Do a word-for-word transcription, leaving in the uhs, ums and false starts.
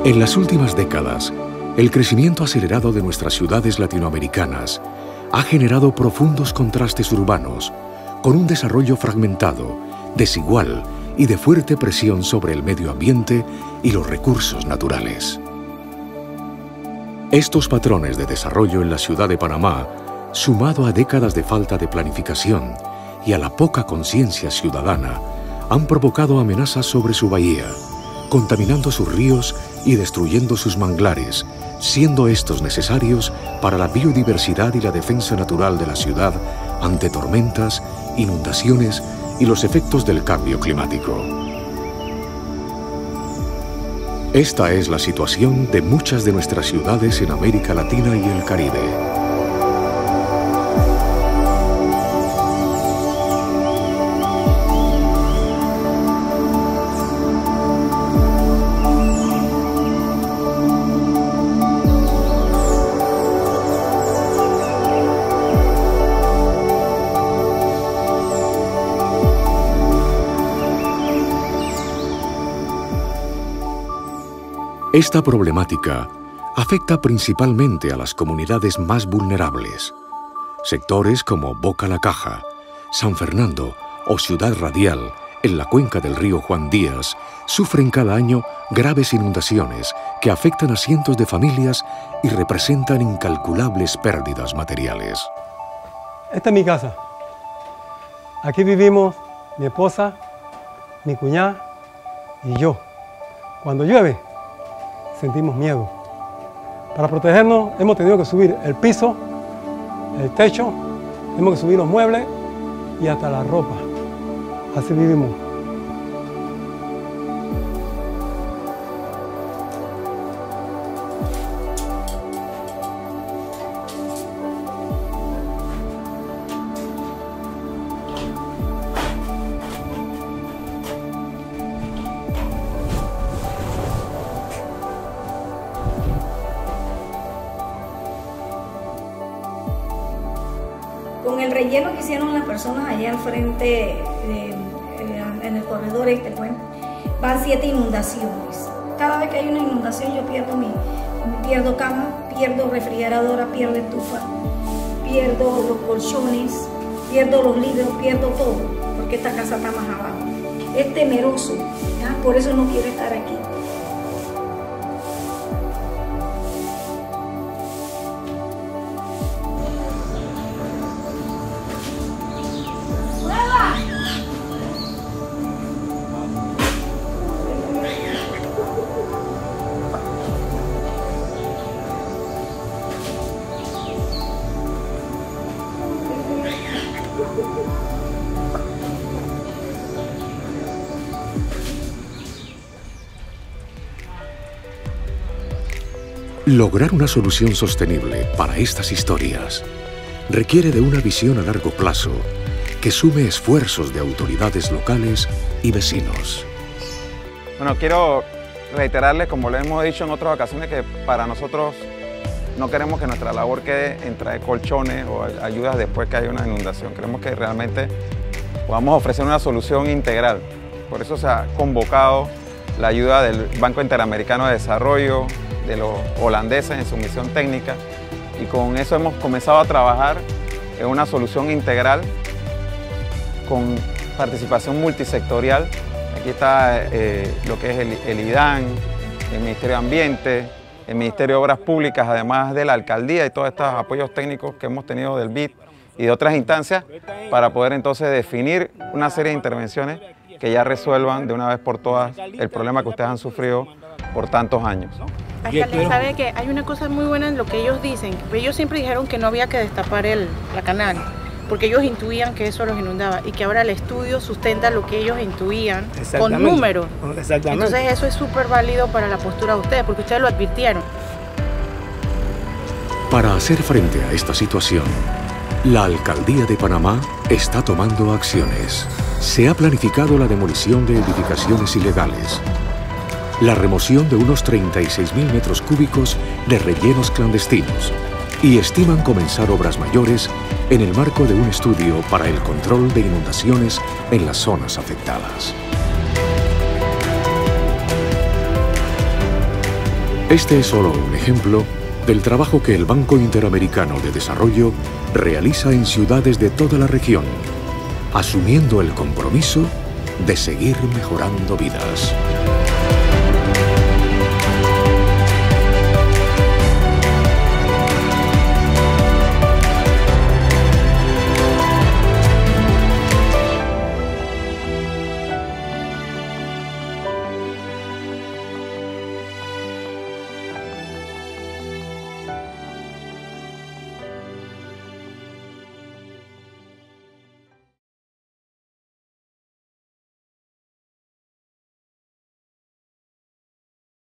En las últimas décadas, el crecimiento acelerado de nuestras ciudades latinoamericanas ha generado profundos contrastes urbanos, con un desarrollo fragmentado, desigual y de fuerte presión sobre el medio ambiente y los recursos naturales. Estos patrones de desarrollo en la ciudad de Panamá, sumado a décadas de falta de planificación y a la poca conciencia ciudadana, han provocado amenazas sobre su bahía, contaminando sus ríos y destruyendo sus manglares, siendo estos necesarios para la biodiversidad y la defensa natural de la ciudad ante tormentas, inundaciones y los efectos del cambio climático. Esta es la situación de muchas de nuestras ciudades en América Latina y el Caribe. Esta problemática afecta principalmente a las comunidades más vulnerables. Sectores como Boca La Caja, San Fernando o Ciudad Radial, en la cuenca del río Juan Díaz, sufren cada año graves inundaciones que afectan a cientos de familias y representan incalculables pérdidas materiales. Esta es mi casa. Aquí vivimos mi esposa, mi cuñada y yo. Cuando llueve, sentimos miedo. Para protegernos hemos tenido que subir el piso, el techo, hemos que subir los muebles y hasta la ropa. Así vivimos. Con el relleno que hicieron las personas allá al frente, eh, en el corredor este, pues, van siete inundaciones. Cada vez que hay una inundación yo pierdo mi, pierdo cama, pierdo refrigeradora, pierdo estufa, pierdo los colchones, pierdo los libros, pierdo todo, porque esta casa está más abajo. Es temeroso, ¿ya? Por eso no quiero estar aquí. Lograr una solución sostenible para estas historias requiere de una visión a largo plazo que sume esfuerzos de autoridades locales y vecinos. Bueno, quiero reiterarles, como lo hemos dicho en otras ocasiones, que para nosotros no queremos que nuestra labor quede en traer colchones o ayudas después que haya una inundación. Queremos que realmente podamos ofrecer una solución integral. Por eso se ha convocado la ayuda del Banco Interamericano de Desarrollo, de los holandeses en su misión técnica, y con eso hemos comenzado a trabajar en una solución integral con participación multisectorial. Aquí está eh, lo que es el, el I D A N, el Ministerio de Ambiente, el Ministerio de Obras Públicas, además de la Alcaldía y todos estos apoyos técnicos que hemos tenido del B I D y de otras instancias, para poder entonces definir una serie de intervenciones que ya resuelvan de una vez por todas el problema que ustedes han sufrido por tantos años. Alcalde, sabe que hay una cosa muy buena en lo que ellos dicen. Ellos siempre dijeron que no había que destapar el, la canal, porque ellos intuían que eso los inundaba, y que ahora el estudio sustenta lo que ellos intuían con números. Entonces eso es súper válido para la postura de ustedes, porque ustedes lo advirtieron. Para hacer frente a esta situación, la Alcaldía de Panamá está tomando acciones. Se ha planificado la demolición de edificaciones ilegales, la remoción de unos treinta y seis mil metros cúbicos de rellenos clandestinos y estiman comenzar obras mayores en el marco de un estudio para el control de inundaciones en las zonas afectadas. Este es solo un ejemplo del trabajo que el Banco Interamericano de Desarrollo realiza en ciudades de toda la región, asumiendo el compromiso de seguir mejorando vidas.